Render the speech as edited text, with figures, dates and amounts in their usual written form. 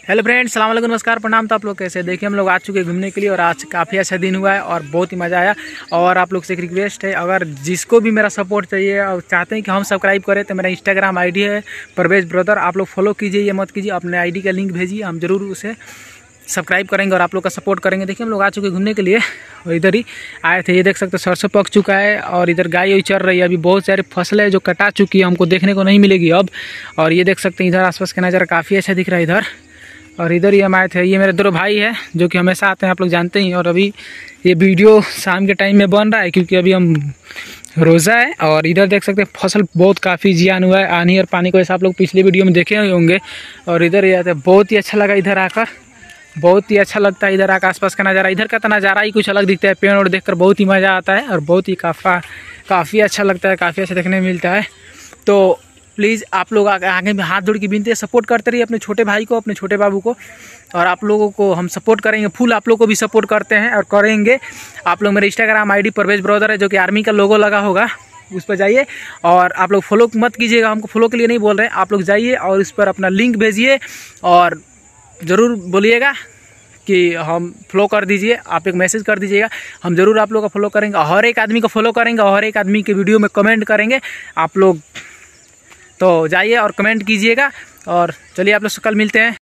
Hello friends, सलाम अलैकुम, नमस्कार, प्रणाम। तो आप लोग कैसे? देखिए, हम लोग आ चुके हैं घूमने के लिए और आज काफ़ी अच्छा दिन हुआ है और बहुत ही मज़ा आया। और आप लोग से एक रिक्वेस्ट है, अगर जिसको भी मेरा सपोर्ट चाहिए और चाहते हैं कि हम सब्सक्राइब करें तो मेरा इंस्टाग्राम आईडी है परवेज ब्रदर, आप लोग फॉलो कीजिए, ये मत कीजिए, अपने आईडी का लिंक भेजिए, हम ज़रूर उसे सब्सक्राइब करेंगे और आप लोग का सपोर्ट करेंगे। देखिए, हम लोग आ चुके हैं घूमने के लिए और इधर ही आए थे। ये देख सकते हैं सरसों पक चुका है और इधर गाय वाई चर रही है। अभी बहुत सारी फसल है जो कटा चुकी है, हमको देखने को नहीं मिलेगी अब। और ये देख सकते हैं इधर आसपास का नज़ारा काफ़ी अच्छा दिख रहा है इधर। और इधर ही हम आए थे। ये मेरे दो भाई है जो कि हमेशा आते हैं, आप लोग जानते ही। और अभी ये वीडियो शाम के टाइम में बन रहा है क्योंकि अभी हम रोज़ा है। और इधर देख सकते हैं फसल बहुत काफ़ी जियान हुआ है आनी और पानी को, ऐसा आप लोग पिछले वीडियो में देखे होंगे। और इधर ही आते हैं, बहुत ही अच्छा लगा इधर आकर, बहुत ही अच्छा लगता है इधर आकर। आसपास का नज़ारा, इधर का तो नज़ारा ही कुछ अलग दिखता है। पेड़ और देखकर बहुत ही मज़ा आता है और बहुत ही काफ़ी अच्छा लगता है, काफ़ी अच्छा देखने में मिलता है। तो प्लीज़ आप लोग आगे में हाथ जोड़ के विनती है, सपोर्ट करते रहिए अपने छोटे भाई को, अपने छोटे बाबू को। और आप लोगों को हम सपोर्ट करेंगे, फुल आप लोग को भी सपोर्ट करते हैं और करेंगे। आप लोग मेरे इंस्टाग्राम आईडी परवेज ब्रदर है, जो कि आर्मी का लोगो लगा होगा, उस पर जाइए। और आप लोग फॉलो मत कीजिएगा, हमको फॉलो के लिए नहीं बोल रहे हैं, आप लोग जाइए और उस पर अपना लिंक भेजिए और ज़रूर बोलिएगा कि हम फॉलो कर दीजिए। आप एक मैसेज कर दीजिएगा, हम ज़रूर आप लोग का फॉलो करेंगे। हर एक आदमी को फॉलो करेंगे और हर एक आदमी के वीडियो में कमेंट करेंगे आप लोग। तो जाइए और कमेंट कीजिएगा और चलिए आप लोग से कल मिलते हैं।